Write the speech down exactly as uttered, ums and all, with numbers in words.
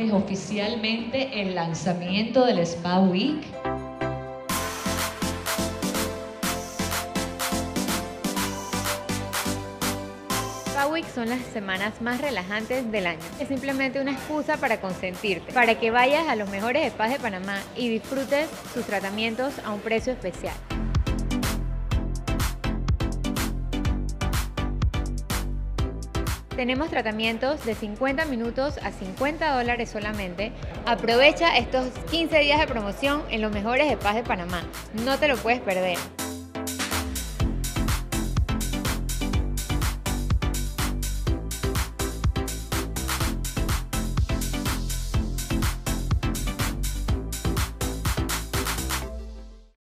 es oficialmente el lanzamiento del Spa Week. Spa Week son las semanas más relajantes del año. Es simplemente una excusa para consentirte, para que vayas a los mejores spas de Panamá y disfrutes sus tratamientos a un precio especial. Tenemos tratamientos de cincuenta minutos a cincuenta dólares solamente. Aprovecha estos quince días de promoción en los mejores spas de Panamá. No te lo puedes perder.